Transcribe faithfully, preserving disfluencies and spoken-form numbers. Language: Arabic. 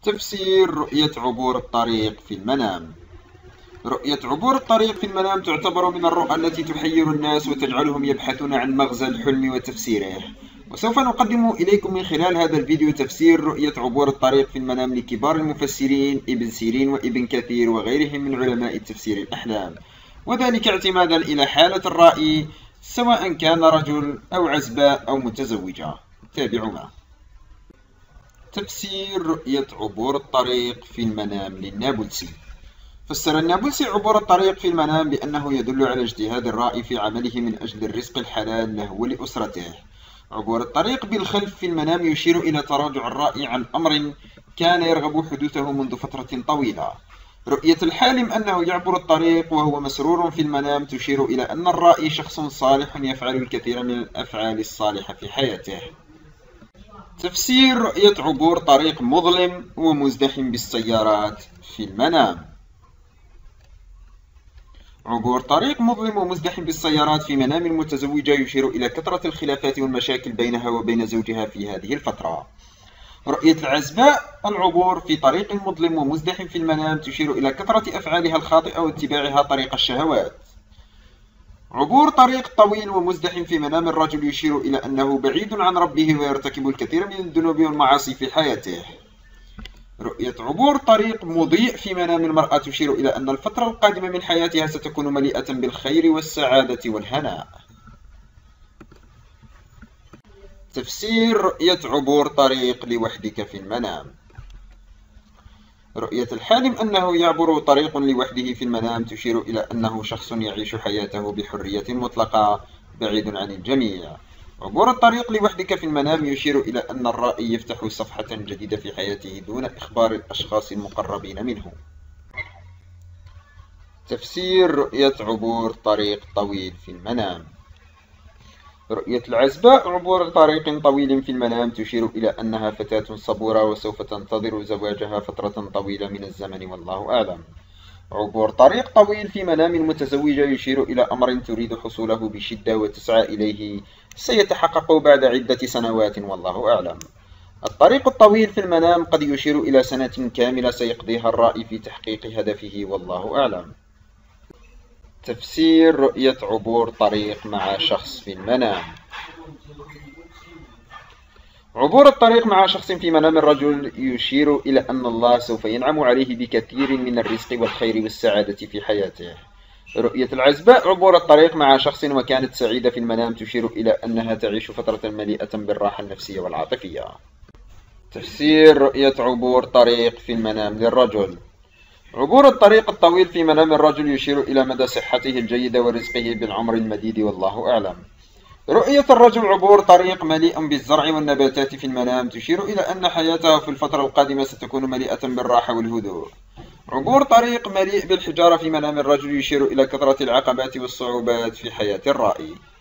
تفسير رؤية عبور الطريق في المنام. رؤية عبور الطريق في المنام تعتبر من الرؤى التي تحير الناس وتجعلهم يبحثون عن مغزى الحلم وتفسيره، وسوف نقدم إليكم من خلال هذا الفيديو تفسير رؤية عبور الطريق في المنام لكبار المفسرين ابن سيرين وابن كثير وغيرهم من علماء تفسير الأحلام، وذلك اعتمادا إلى حالة الرائي سواء كان رجل أو عزباء أو متزوجة. تابعوا معي. تفسير رؤية عبور الطريق في المنام للنابلسي. فسر النابلسي عبور الطريق في المنام بأنه يدل على اجتهاد الرائي في عمله من أجل الرزق الحلال له ولأسرته. عبور الطريق بالخلف في المنام يشير إلى تراجع الرائي عن أمر كان يرغب حدوثه منذ فترة طويلة. رؤية الحالم أنه يعبر الطريق وهو مسرور في المنام تشير إلى أن الرائي شخص صالح يفعل الكثير من الأفعال الصالحة في حياته. تفسير رؤية عبور طريق مظلم ومزدحم بالسيارات في المنام. عبور طريق مظلم ومزدحم بالسيارات في منام المتزوجة يشير إلى كثرة الخلافات والمشاكل بينها وبين زوجها في هذه الفترة. رؤية العزباء العبور في طريق مظلم ومزدحم في المنام تشير إلى كثرة أفعالها الخاطئة واتباعها طريق الشهوات. عبور طريق طويل ومزدحم في منام الرجل يشير إلى أنه بعيد عن ربه ويرتكب الكثير من الذنوب والمعاصي في حياته. رؤية عبور طريق مضيء في منام المرأة تشير إلى أن الفترة القادمة من حياتها ستكون مليئة بالخير والسعادة والهناء. تفسير رؤية عبور طريق لوحدك في المنام. رؤية الحالم أنه يعبر طريق لوحده في المنام تشير إلى أنه شخص يعيش حياته بحرية مطلقة بعيد عن الجميع. عبور الطريق لوحدك في المنام يشير إلى أن الرائي يفتح صفحة جديدة في حياته دون إخبار الأشخاص المقربين منه. تفسير رؤية عبور طريق طويل في المنام. رؤية العزباء عبور طريق طويل في المنام تشير إلى أنها فتاة صبورة وسوف تنتظر زواجها فترة طويلة من الزمن والله أعلم. عبور طريق طويل في منام المتزوجة يشير إلى أمر تريد حصوله بشدة وتسعى إليه سيتحقق بعد عدة سنوات والله أعلم. الطريق الطويل في المنام قد يشير إلى سنة كاملة سيقضيها الرائي في تحقيق هدفه والله أعلم. تفسير رؤية عبور طريق مع شخص في المنام. عبور الطريق مع شخص في منام الرجل يشير إلى أن الله سوف ينعم عليه بكثير من الرزق والخير والسعادة في حياته. رؤية العزباء عبور الطريق مع شخص وكانت سعيدة في المنام تشير إلى أنها تعيش فترة مليئة بالراحة النفسية والعاطفية. تفسير رؤية عبور طريق في المنام للرجل. عبور الطريق الطويل في منام الرجل يشير إلى مدى صحته الجيدة ورزقه بالعمر المديد والله أعلم. رؤية الرجل عبور طريق مليء بالزرع والنباتات في المنام تشير إلى أن حياته في الفترة القادمة ستكون مليئة بالراحة والهدوء. عبور طريق مليء بالحجارة في منام الرجل يشير إلى كثرة العقبات والصعوبات في حياة الرائي.